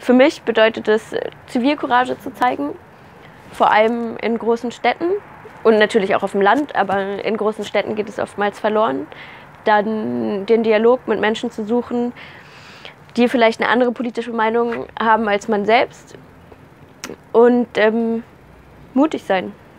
Für mich bedeutet es, Zivilcourage zu zeigen, vor allem in großen Städten und natürlich auch auf dem Land, aber in großen Städten geht es oftmals verloren. Dann den Dialog mit Menschen zu suchen, die vielleicht eine andere politische Meinung haben als man selbst und mutig sein.